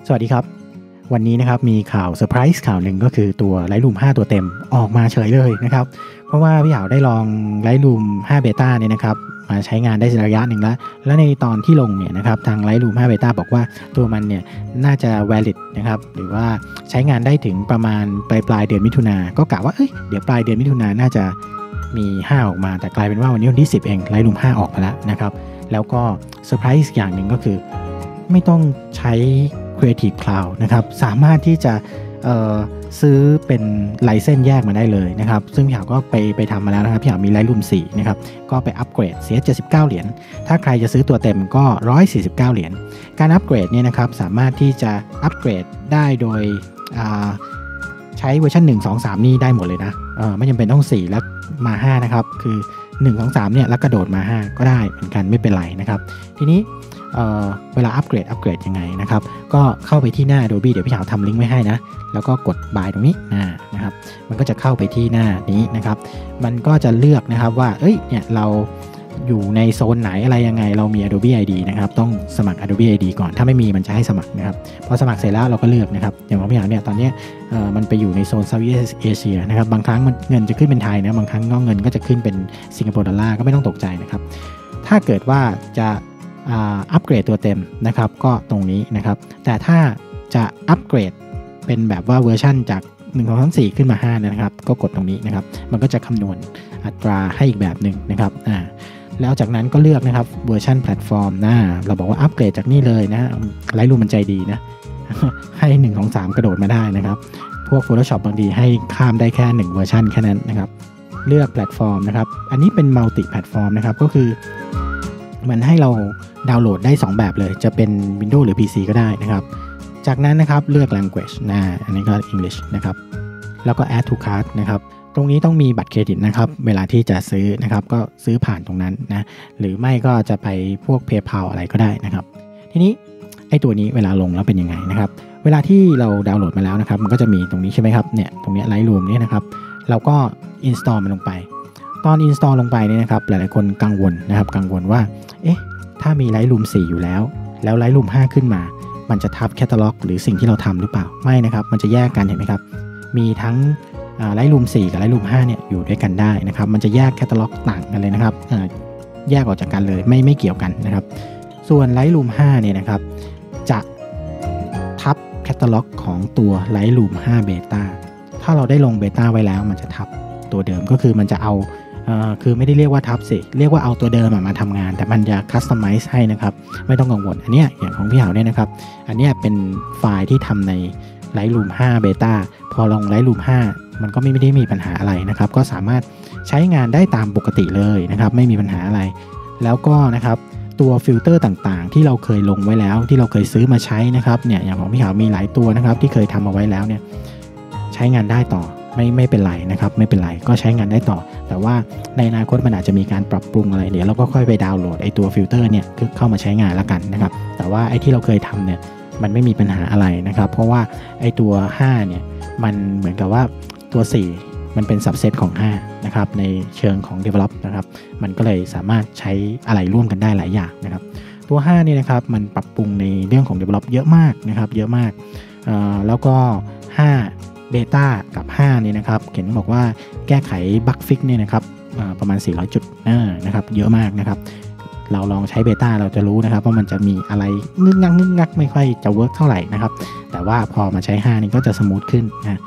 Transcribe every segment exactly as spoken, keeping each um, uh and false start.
สวัสดีครับวันนี้นะครับมีข่าวเซอร์ไพรส์ข่าวหนึ่งก็คือตัว Lightroom ห้าตัวเต็มออกมาเฉยเลยนะครับเพราะว่าพี่หาวได้ลอง Lightroom ห้า Beta เนี่ยนะครับมาใช้งานได้ระยะหนึ่งแล้วและในตอนที่ลงเนี่ยนะครับทาง Lightroom ห้า Beta บอกว่าตัวมันเนี่ยน่าจะ valid นะครับหรือว่าใช้งานได้ถึงประมาณปลายปลายเดือนมิถุนาก็กะว่าเอ้ยเดี๋ยวปลายเดือนมิถุนาน่าจะมีห้าออกมาแต่กลายเป็นว่าวันนี้วันที่สิบเอง Lightroom ห้าออกมาแล้วนะครับแล้วก็เซอร์ไพรส์อย่างหนึ่งก็คือไม่ต้องใช้ Creative Cloud นะครับสามารถที่จะซื้อเป็นไลเซนส์แยกมาได้เลยนะครับซึ่งพี่หาวก็ไปไปทำมาแล้วนะครับพี่หาวมี Lightroom สี่นะครับก็ไปอัปเกรดเสียเจ็ดสิบเก้าเหรียญถ้าใครจะซื้อตัวเต็มก็หนึ่งร้อยสี่สิบเก้าเหรียญการอัปเกรดเนี่ยนะครับสามารถที่จะอัปเกรดได้โดยใช้เวอร์ชันหนึ่ง สอง สามนี่ได้หมดเลยนะไม่จำเป็นต้องสี่แล้วมาห้านะครับคือหนึ่ง สอง สามเนี่ยแล้วกระโดดมาห้าก็ได้เหมือนกันไม่เป็นไรนะครับทีนี้เ, เวลาอัปเกรดอัปเกรดยังไงนะครับก็เข้าไปที่หน้า Adobe เดี๋ยวพี่หาวทำลิงก์ไว้ให้นะแล้วก็กด buy ตรงนี้นะครับมันก็จะเข้าไปที่หน้านี้นะครับมันก็จะเลือกนะครับว่าเอ้ยเนี่ยเราอยู่ในโซนไหนอะไรยังไงเรามี Adobe ไอ ดี นะครับต้องสมัคร Adobe ไอ ดี ก่อนถ้าไม่มีมันจะให้สมัครนะครับพอสมัครเสร็จแล้วเราก็เลือกนะครับอย่างของพี่หาวเนี่ยตอนนี้มันไปอยู่ในโซน Southeast Asia นะครับบางครั้งมันเงินจะขึ้นเป็นไทยนะบางครั้งก็เงินก็จะขึ้นเป็นสิงคโปร์ดอลลาร์ก็ไม่ต้องตกใจนะครับถ้าเกิดว่าจะอัปเกรดตัวเต็มนะครับก็ตรงนี้นะครับแต่ถ้าจะอัปเกรดเป็นแบบว่าเวอร์ชั่นจากหนึ่ง สอง สาม สี่ขึ้นมาห้านะครับก็กดตรงนี้นะครับมันก็จะคำนวณอัตราให้อีกแบบหนึ่งนะครับอ่าแล้วจากนั้นก็เลือกนะครับเวอร์ชันแพลตฟอร์มนะเราบอกว่าอัปเกรดจากนี่เลยนะLightroomมันใจดีนะ ให้หนึ่ง สอง สามกระโดดมาได้นะครับพวก Photoshop บางทีให้ข้ามได้แค่หนึ่งเวอร์ชันแค่นั้นนะครับเลือกแพลตฟอร์มนะครับอันนี้เป็นมัลติแพลตฟอร์มนะครับก็คือมันให้เราดาวน์โหลดได้สองแบบเลยจะเป็น Windows หรือ พี ซี ก็ได้นะครับจากนั้นนะครับเลือก language นะอันนี้ก็ English นะครับแล้วก็ add to cart นะครับตรงนี้ต้องมีบัตรเครดิตนะครับเวลาที่จะซื้อนะครับก็ซื้อผ่านตรงนั้นนะหรือไม่ก็จะไปพวก PayPal อะไรก็ได้นะครับทีนี้ไอ้ตัวนี้เวลาลงแล้วเป็นยังไงนะครับเวลาที่เราดาวน์โหลดมาแล้วนะครับมันก็จะมีตรงนี้ใช่ไหมครับเนี่ยตรงนี้ Lightroom เนี่ยนะครับเราก็ install มันลงไปตอน install ลงไปเนี่ยนะครับหลายๆคนกังวลนะครับกังวลว่าเอ๊ะถ้ามี Lightroom สี่อยู่แล้วแล้ว Lightroom ห้าขึ้นมามันจะทับแคตตาล็อกหรือสิ่งที่เราทำหรือเปล่าไม่นะครับมันจะแยกกันเห็นไหมครับมีทั้ง Lightroom สี่กับ Lightroom ห้าเนี่ยอยู่ด้วยกันได้นะครับมันจะแยกแคตตาล็อกต่างกันเลยนะครับแยกออกจากกันเลยไม่ไม่เกี่ยวกันนะครับส่วน Lightroom ห้าเนี่ยนะครับจะทับแคตตาล็อกของตัว Lightroom ห้า Beta ถ้าเราได้ลง Beta ไว้แล้วมันจะทับตัวเดิมก็คือมันจะเอาคือไม่ได้เรียกว่าทับสิเรียกว่าเอาตัวเดิมมาทำงานแต่มันจะคัสตอมไมซ์ให้นะครับไม่ต้องกังวลอันเนี้ยอย่างของพี่หาวเนี่ยนะครับอันเนี้ยเป็นไฟล์ที่ทำใน Lightroom ห้า Beta พอลง Lightroom ห้ามันก็ไม่ได้มีปัญหาอะไรนะครับก็สามารถใช้งานได้ตามปกติเลยนะครับไม่มีปัญหาอะไรแล้วก็นะครับตัวฟิลเตอร์ต่างๆที่เราเคยลงไว้แล้วที่เราเคยซื้อมาใช้นะครับเนี่ยอย่างของพี่หาวมีหลายตัวนะครับที่เคยทำเอาไว้แล้วเนี่ยใช้งานได้ต่อไม่ไม่เป็นไรนะครับไม่เป็นไรก็ใช้งานได้ต่อแต่ว่าในอนาคตมันอาจจะมีการปรับปรุงอะไรเดี๋ยวเราก็ค่อยไปดาวน์โหลดไอตัวฟิลเตอร์เนี่ยเข้ามาใช้งานแล้วกันนะครับแต่ว่าไอที่เราเคยทำเนี่ยมันไม่มีปัญหาอะไรนะครับเพราะว่าไอตัวห้าเนี่ยมันเหมือนกับว่าตัวสี่มันเป็น subset ของห้านะครับในเชิงของ develop นะครับมันก็เลยสามารถใช้อะไรร่วมกันได้หลายอย่างนะครับตัวห้านี่นะครับมันปรับปรุงในเรื่องของ develop เยอะมากนะครับเยอะมากแล้วก็ห้าเบต้ากับห้านี่นะครับเขียนบอกว่าแก้ไขบั๊กฟิกเนี่ยนะครับประมาณสี่ร้อยจุดนะครับเยอะมากนะครับเราลองใช้เบต้าเราจะรู้นะครับว่ามันจะมีอะไรงึกงักงึกงักไม่ค่อยจะเวิร์กเท่าไหร่นะครับแต่ว่าพอมาใช้ห้านี่ก็จะสมูทขึ้นนะ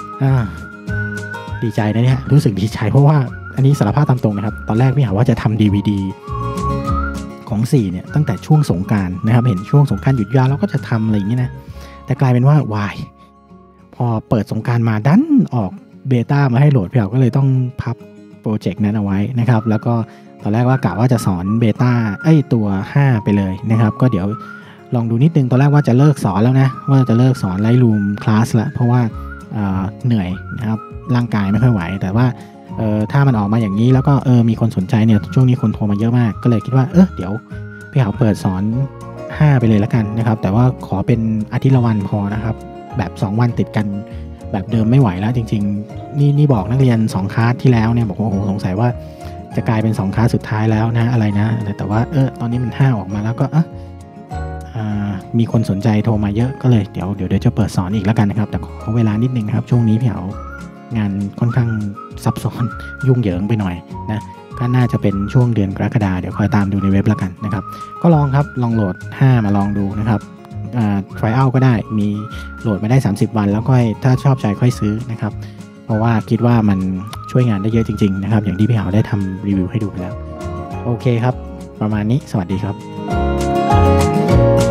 ดีใจนะเนี่ยรู้สึกดีใจเพราะว่าอันนี้สารภาพตามตรงนะครับตอนแรกพี่หาว่าจะทำ ดี วี ดี ของสี่เนี่ยตั้งแต่ช่วงสงกรานต์นะครับเห็นช่วงสงกรานต์หยุดยาวเราก็จะทำอะไรอย่างนี้นะแต่กลายเป็นว่าวายพอเปิดสงกรานต์มาดันออกเบต้ามาให้โหลดพี่หาวก็เลยต้องพับโปรเจกต์นั้นเอาไว้นะครับแล้วก็ตอนแรกว่ากะว่าจะสอนเบต้าไอ้ตัวห้าไปเลยนะครับก็เดี๋ยวลองดูนิดนึงตอนแรกว่าจะเลิกสอนแล้วนะว่าจะเลิกสอน Lightroom คลาสละเพราะว่าเหนื่อยนะครับร่างกายไม่ค่อยไหวแต่ว่าถ้ามันออกมาอย่างนี้แล้วก็เออมีคนสนใจเนี่ยช่วงนี้คนโทรมาเยอะมากก็เลยคิดว่าเออเดี๋ยวพี่หาวเปิดสอนห้าไปเลยแล้วกันนะครับแต่ว่าขอเป็นอาทิตย์ละวันพอนะครับแบบสองวันติดกันแบบเดิมไม่ไหวแล้วจริงๆนี่นี่บอกนักเรียนสองคลาสที่แล้วเนี่ยบอกว่าโอ้โหสงสัยว่าจะกลายเป็นสองคลาสสุดท้ายแล้วนะอะไรนะแต่ว่าเออตอนนี้มันห้าออกมาแล้วก็เออมีคนสนใจโทรมาเยอะก็เลยเดี๋ยวเดี๋ยวเดี๋ยวจะเปิดสอนอีกแล้วกันนะครับแต่ขอเวลานิดนึงนะครับช่วงนี้พี่เหางานค่อนข้างซับซ้อนยุ่งเหยิงไปหน่อยนะก็น่าจะเป็นช่วงเดือนกรกฎาคมเดี๋ยวคอยตามดูในเว็บแล้วกันนะครับก็ลองครับลองโหลดห้ามาลองดูนะครับอ่า trial ก็ได้มีโหลดมาได้สามสิบวันแล้วก็ถ้าชอบใจค่อยซื้อนะครับเพราะว่าคิดว่ามันช่วยงานได้เยอะจริงๆนะครับอย่างที่พี่เหาได้ทำรีวิวให้ดูไปแล้วโอเคครับประมาณนี้สวัสดีครับ